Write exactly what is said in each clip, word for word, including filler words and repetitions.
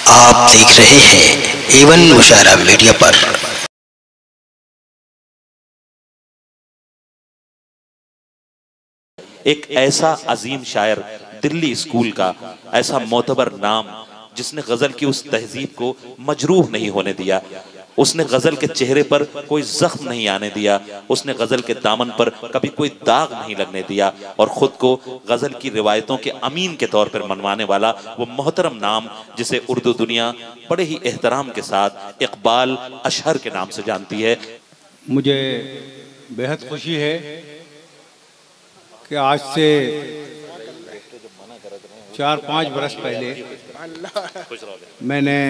आप देख रहे हैं एवन मुशायरा मीडिया पर। एक ऐसा अजीम शायर, दिल्ली स्कूल का ऐसा मोतबर नाम, जिसने गजल की उस तहजीब को मजरूह नहीं होने दिया, उसने गजल के चेहरे पर कोई जख्म नहीं आने दिया, उसने गजल के दामन पर कभी कोई दाग नहीं लगने दिया, और खुद को गजल की रिवायतों के अमीन के तौर पर मनवाने वाला वो मोहतरम नाम, जिसे उर्दू दुनिया बड़े ही एहतराम के साथ इकबाल अशहर के नाम से जानती है। मुझे बेहद खुशी है कि आज से चार पाँच बरस पहले मैंने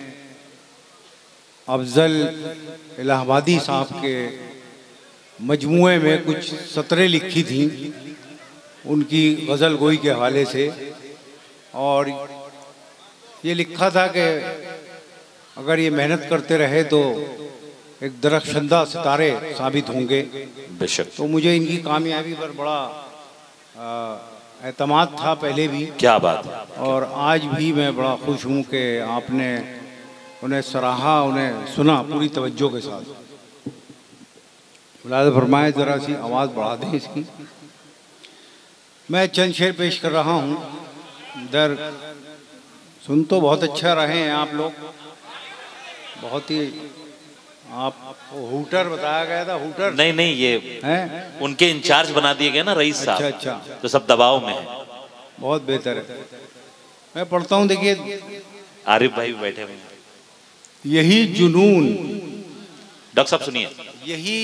अफजल इलाहाबादी साहब के मजमुए में कुछ सतरें लिखी थी उनकी गज़ल गोई के हवाले से, और ये लिखा था कि अगर ये मेहनत करते रहे तो एक दरख्शंदा सितारे साबित होंगे। बेशक। तो मुझे इनकी कामयाबी पर बड़ा एतमाद था पहले भी। क्या बात है। और आज भी मैं बड़ा खुश हूँ कि आपने उन्हें सराहा, उन्हें सुना पूरी तवज्जो के साथ। मुलाज़ा फरमाए ज़रा सी आवाज़ बढ़ा दें इसकी। मैं चंद शेर पेश कर रहा हूँ। दर सुन तो बहुत अच्छा रहे हैं आप लोग, बहुत ही। आप हूटर बताया गया था, हूटर नहीं नहीं, ये हैं उनके इंचार्ज बना दिए गए ना रईस साहब। अच्छा अच्छा, तो सब दबाव में है। बहुत बेहतर है। मैं पढ़ता हूँ, देखिए आरिफ भाई भी बैठे हुए हैं। यही जुनून, डॉक्टर साहब सुनिए। यही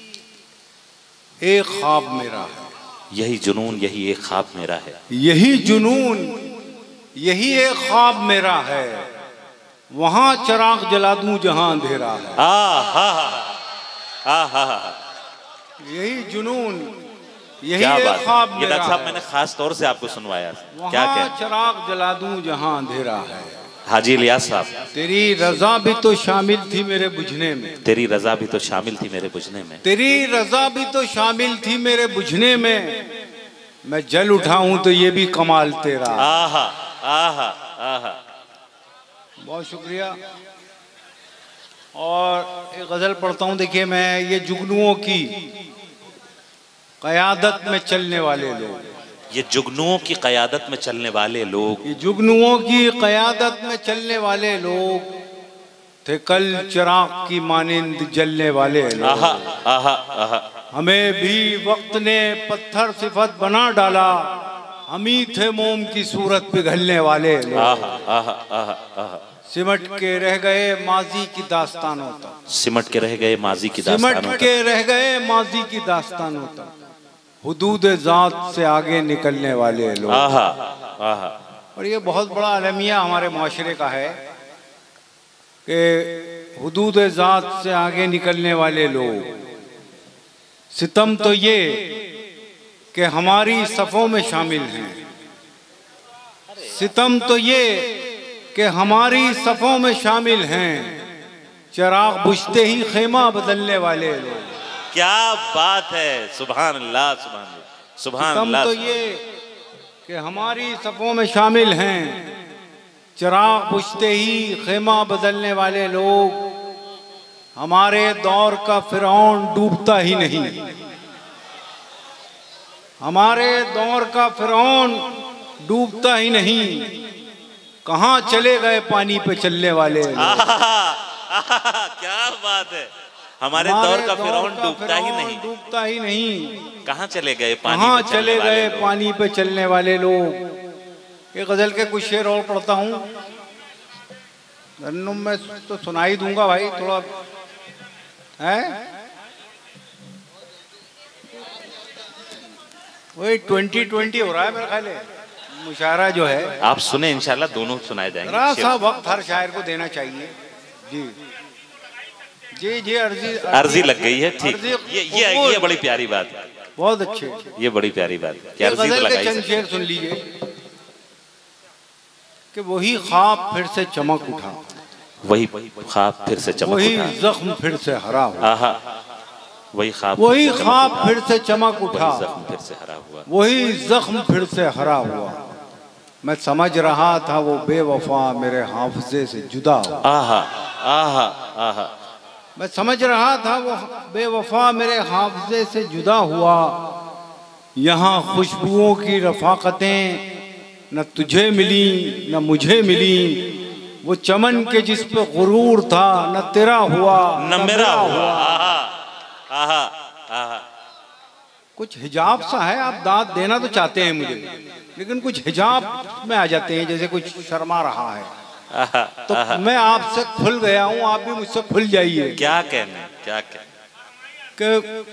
एक ख्वाब मेरा है, यही जुनून, यही एक ख्वाब मेरा है, यही जुनून, यही एक ख्वाब मेरा है, वहां चिराग जला दूं जहां अंधेरा है। आ हा हा हा हा। यही जुनून, यही क्या एक बात ख्वाब है। ये मेरा डॉक्टर साहब है, मैंने खास तौर से आपको सुनवाया। क्या वहां क्या चिराग जला दूं जहां अंधेरा है। हाजी इलियास साहब। तेरी रजा भी तो शामिल थी मेरे बुझने में, तेरी रजा भी तो शामिल थी मेरे बुझने में, तेरी रजा भी तो शामिल थी मेरे बुझने में, मैं जल उठा हूं तो ये भी कमाल तेरा। आहा आहा आहा। बहुत शुक्रिया। और एक गजल पढ़ता हूँ, देखिए मैं। ये जुगनुओं की क़यादत में चलने वाले लोग, ये जुगनुओं की क़यादत में चलने वाले लोग, ये जुगनुओं की क़यादत में चलने वाले लोग थे कल चिराग की मानिंद जलने वाले लोग। आहा आहा आहा। हमें भी वक्त ने पत्थर सिफत बना डाला, हम ही थे मोम की सूरत पिघलने वाले लोग। आहा आहा आहा आहा। सिमट के रह गए माजी की दास्तानों तक, सिमट के रह गए माजी की दास्तानों सिमट के रह गए माजी की दास्तानों तक, हुदूद जात से आगे निकलने वाले लोग। आहा आहा। और ये बहुत बड़ा अलमिया हमारे माशरे का है कि हुदूद जात से आगे निकलने वाले लोग। सितम तो ये कि हमारी सफ़ों में शामिल हैं, सितम तो ये कि हमारी सफ़ों में शामिल हैं, चिराग बुझते ही खेमा बदलने वाले लोग। क्या बात है। सुभान अल्लाह सुभान अल्लाह सुभान अल्लाह। तो ये कि हमारी सफ़ों में शामिल हैं, चिराग बुझते ही खेमा बदलने वाले लोग। हमारे दौर का फिरौन डूबता ही नहीं, हमारे दौर का फिरौन डूबता ही नहीं, कहाँ चले गए पानी पे चलने वाले लोग। क्या बात है। हमारे दौर का फिरौन डूबता ही नहीं, डूबता ही नहीं, कहाँ चले गए पानी कहाँ पे चले चलने गए वाले पानी पे चलने वाले लोग। ये गजल के कुछ शेर और पढ़ता हूँ। रन्नुम में तो सुनाई दूंगा भाई, थोड़ा है वही ट्वेंटी ट्वेंटी हो रहा है मेरा ख्याल है मुशायरा जो है। आप सुने, इंशाल्लाह दोनों सुनाए जाएंगे। जरा सा वक्त हर शायर को देना चाहिए। जी जी जी। अर्जी अर्जी लग गई है। ठीक। ये ये ये बड़ी प्यारी बात है। बहुत अच्छे। ये बड़ी प्यारी बात है कि अर्जी तो लगाई। चंद शेर सुन लीजिए कि वही ख्वाब फिर से चमक उठा, वही ख्वाब फिर से चमक वही उठा, जख्म फिर से हरा हुआ। आहा। वही ख्वाब वही ख्वाब फिर से चमक उठा, जख्म फिर से हरा हुआ, वही जख्म फिर से हरा हुआ। मैं समझ रहा था वो बेवफा मेरे हाफजे से जुदा हो। आहा आहा आहा। मैं समझ रहा था वो बेवफा मेरे हाफजे से जुदा हुआ। यहाँ खुशबुओं की रफाकतें न तुझे मिली न मुझे मिली। वो चमन के जिस पे गुरूर था न तेरा हुआ न मेरा हुआ। आहा आहा आहा। कुछ हिजाब सा है, आप दाद देना तो चाहते हैं मुझे, लेकिन कुछ हिजाब में आ जाते हैं, जैसे कुछ शर्मा रहा है। आहा, तो आहा। मैं आपसे खुल गया हूँ, आप भी मुझसे खुल जाइए। क्या कहने क्या कहने कि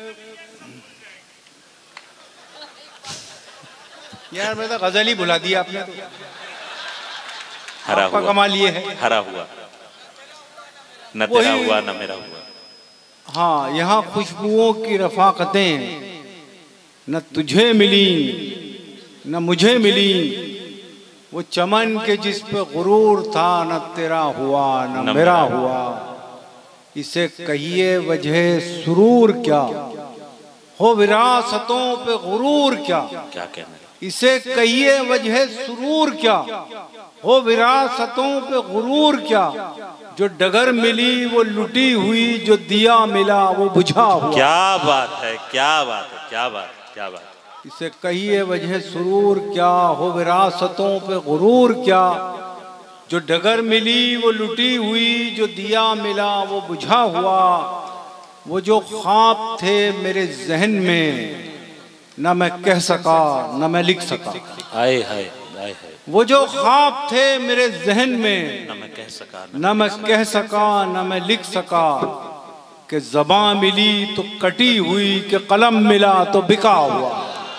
यार मैं तो गजल ही भुला दी आपने तो। हरा आपका हुआ कमाल ये है, हरा हुआ न तेरा हुआ न मेरा हुआ। हाँ, यहाँ खुशबुओं की रफाकतें न तुझे मिली न मुझे मिली। वो चमन के जिस पे गुरूर था न तेरा हुआ न, न मेरा हुआ। इसे कहिए वजह सुरूर क्या हो विरासतों पे गुरूर क्या। क्या कहना। इसे कहिए वजह सुरूर क्या हो विरासतों पे गुरूर क्या। जो डगर मिली वो लुटी हुई, जो दिया मिला वो बुझा हुआ। क्या बात है क्या बात है क्या बात है क्या बात है। इसे कहिए वजह सुरूर क्या हो विरासतों पे गुरूर क्या। जो डगर मिली वो लुटी हुई, जो दिया मिला वो बुझा हुआ। वो जो ख्वाब थे मेरे जहन में न मैं कह सका न मैं लिख सका। आए हाय आए हाय। वो जो ख्वाब थे मेरे जहन में न मैं कह सका न मैं कह सका न मैं लिख सका। कि ज़बां मिली तो कटी हुई, कि कलम मिला तो बिका हुआ।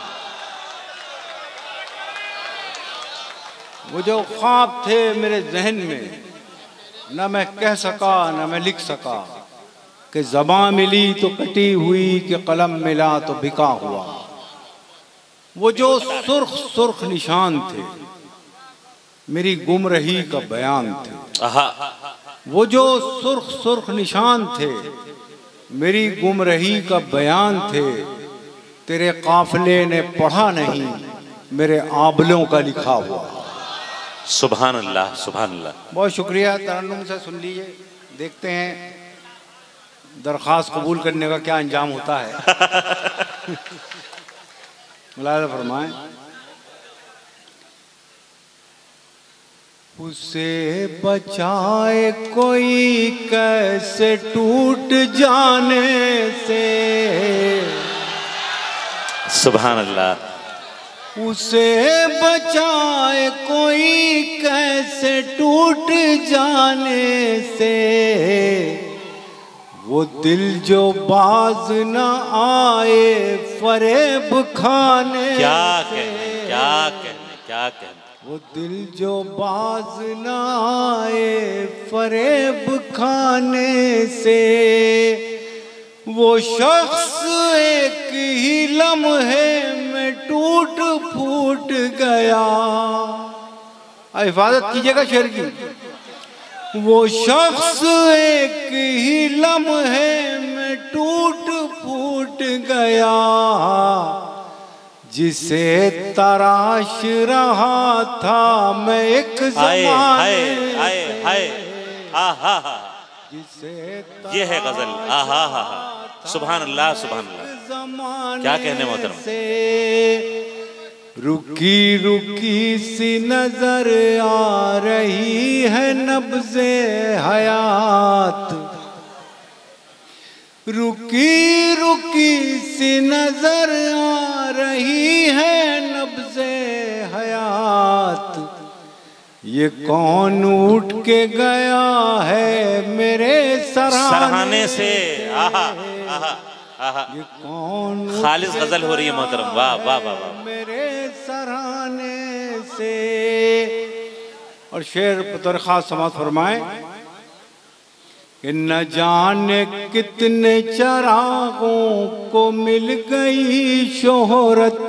वो जो ख्वाब थे मेरे जहन में न मैं कह सका न मैं लिख सका। कि ज़बां मिली तो कटी हुई, कि कलम मिला तो बिका हुआ। वो जो सुर्ख सुर्ख निशान थे मेरी गुमरही का बयान थे। आहा। वो जो सुर्ख सुर्ख निशान थे मेरी गुमरही का बयान थे। तेरे काफिले ने पढ़ा नहीं, मेरे आबलों का लिखा हुआ। सुभान अल्लाह सुभान अल्लाह। बहुत शुक्रिया, तरन्नुम से सुन लीजिए, देखते हैं दरख्वास्त कबूल करने का क्या अंजाम होता है। मुलाज़ा फरमाएं। उसे बचाए कोई कैसे टूट जाने से। सुभान अल्लाह। उसे बचाए कोई कैसे टूट जाने से। वो दिल जो बाज न आए फरेब खाने। क्या कहने क्या कहने क्या कहने। वो दिल जो बाज न आए फरेब खाने से। वो शख्स एक ही लम्हे में टूट फूट गया। हिफाजत कीजिएगा शेर की। वो शख्स एक ही लम्हे में टूट फूट गया। जिसे तराश रहा था मैं एक ज़माने से। जिसे ये है गजल। आहा हा हा। सुभान अल्लाह सुभान अल्लाह। क्या कहने मोहतरम। रुकी रुकी सी नजर आ रही है नब्ज़े हयात। रुकी रुकी सी नजर आ रही है नब्ज़े हयात। ये कौन उठ के गया है मेरे सराहने से। आहा आहा आहा। ये कौन खालिस गजल हो रही है मोहतरम। वाह वाह वाह वाह। मेरे सराहने से। और शेर दरख्वास्त समाअत फरमाए कि न जाने कितने चरागों को मिल गई शोहरत।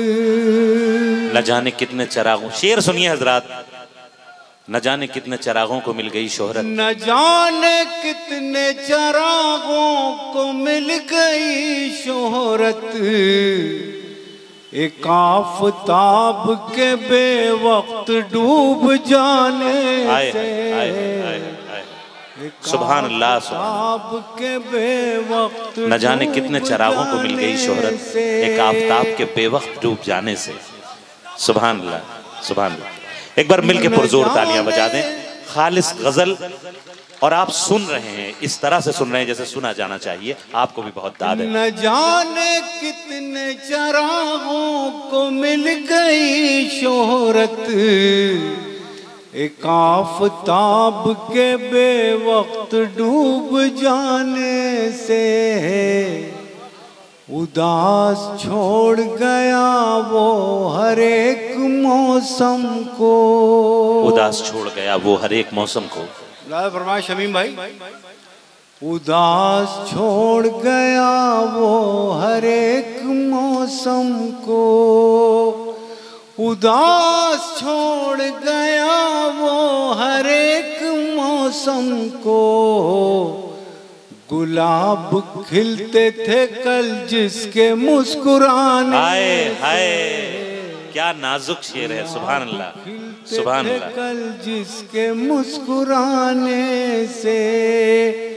न जाने कितने चरागों। शेर सुनिए हजरात। न जाने कितने चरागों को मिल गई शोहरत। न जाने कितने चरागों को मिल गई शोहरत। एक आफताब के बेवक्त डूब जाने आए, से, आए, आए, आए। सुभान अल्लाह, सुभान के बेवक्त न जाने कितने चरागों को मिल गई शोहरत एक आफताब के बेवक्त डूब जाने से। सुभान अल्लाह, सुभान अल्लाह। एक बार मिलके पुरजोर तालियां बजा दें। खालिस गजल, और आप सुन रहे हैं, इस तरह से सुन रहे हैं जैसे सुना जाना चाहिए। आपको भी बहुत दाद है। न जाने कितने चरागों को मिल गई शोहरत एक आफताब के बेवक्त डूब जाने से। उदास छोड़ गया वो हर एक मौसम को, उदास छोड़ गया वो हर एक मौसम को। फरमाए शमीम भाई, उदास छोड़ गया वो हर एक मौसम को, उदास छोड़ गया वो हर एक मौसम को। गुलाब खिलते थे कल जिसके मुस्कुराने, हाय हाय क्या नाजुक शेर है। सुभान अल्लाह, सुभान अल्लाह। कल जिसके मुस्कुराने से